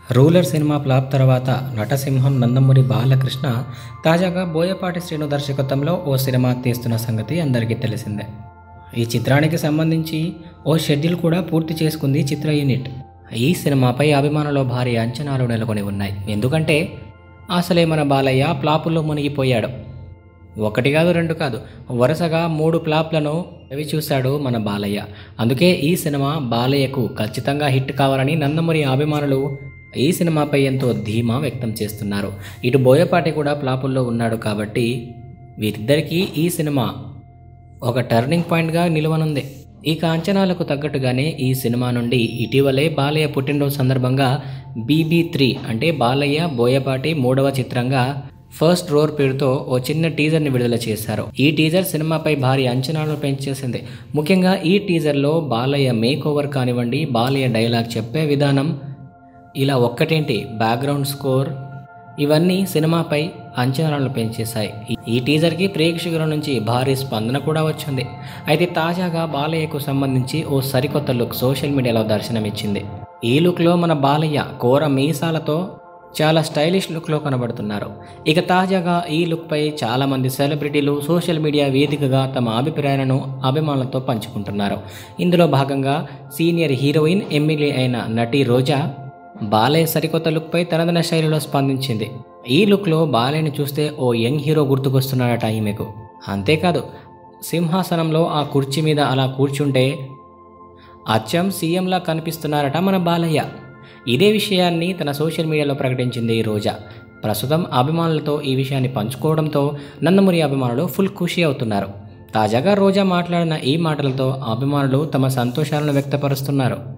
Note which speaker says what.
Speaker 1: Ruler cinema flop తర్వాత నటసింహం నందమూరి బాలకృష్ణ తాజాగా బోయపాటి శ్రీను దర్శకత్వంలో ఓ సినిమా తీస్తున్న సంగతి అందరికీ తెలిసిందే. ఈ చిత్రానికి సంబంధించి ఓ షెడ్యూల్ కూడా పూర్తి చేసుకుంది చిత్ర యూనిట్. ఈ సినిమాపై అభిమానులు భారీ అంచనాలు నెలకొని ఉన్నాయి. ఎందుకంటే అసలే మన బాలయ్య ఫ్లాపుల్లో మునిగిపోయాడు. ఒకటి కాదు, రెండు కాదు, వరుసగా 3 ఫ్లాప్లను రవి చూశాడు మన బాలయ్య. అందుకే ఈ సినిమా బాలయ్యకు ఖచ్చితంగా హిట్ కావాలని నందమూరి అభిమానులు ఈ సినిమాపై ఎంతో ధీమా వ్యక్తం చేస్తున్నారు. ఇటు బోయపాటి కూడా ఫ్లాపుల్లో ఉన్నాడు కాబట్టి వీరిద్దరికీ ఈ సినిమా ఒక టర్నింగ్ పాయింట్గా నిలవనుంది. ఇక అంచనాలకు తగ్గట్టుగానే ఈ సినిమా నుండి ఇటీవలే బాలయ్య పుట్టినరోజు సందర్భంగా BB3 అంటే బాలయ్య బోయపాటి 3వ చిత్రంగా ఫస్ట్ రోర్ పేరుతో ఓ చిన్న టీజర్ని విడుదల చేశారు. ఈ టీజర్ సినిమాపై భారీ అంచనాలను పెంచేసింది. ముఖ్యంగా ఈ టీజర్లో బాలయ్య మేక్ ఓవర్ కానివ్వండి, బాలయ్య డైలాగ్ చెప్పే విధానం, ఇలా ఒక్కటేంటి బ్యాక్గ్రౌండ్ స్కోర్, ఇవన్నీ సినిమాపై అంచనాలను పెంచేశాయి. ఈ టీజర్కి ప్రేక్షకుల నుంచి భారీ స్పందన కూడా వచ్చింది. అయితే తాజాగా బాలయ్యకు సంబంధించి ఓ సరికొత్త లుక్ సోషల్ మీడియాలో దర్శనమిచ్చింది. ఈ లుక్లో మన బాలయ్య కోర మీసాలతో చాలా స్టైలిష్ లుక్లో కనబడుతున్నారు. ఇక తాజాగా ఈ లుక్పై చాలామంది సెలబ్రిటీలు సోషల్ మీడియా వేదికగా తమ అభిప్రాయాలను అభిమానులతో పంచుకుంటున్నారు. ఇందులో భాగంగా సీనియర్ హీరోయిన్, ఎమ్మెల్యే అయిన నటి రోజా బాలయ్య సరికొత్త లుక్పై తనదైన శైలిలో స్పందించింది. ఈ లుక్లో బాలయ్యని చూస్తే ఓ యంగ్ హీరో గుర్తుకొస్తున్నాడట ఈమెకు. అంతేకాదు, సింహాసనంలో ఆ కుర్చీ మీద అలా కూర్చుంటే అచ్చం సీఎంలా కనిపిస్తున్నారట మన బాలయ్య. ఇదే విషయాన్ని తన సోషల్ మీడియాలో ప్రకటించింది రోజా. ప్రస్తుతం అభిమానులతో ఈ విషయాన్ని పంచుకోవడంతో నందమూరి అభిమానులు ఫుల్ ఖుషి అవుతున్నారు. తాజాగా రోజా మాట్లాడిన ఈ మాటలతో అభిమానులు తమ సంతోషాలను వ్యక్తపరుస్తున్నారు.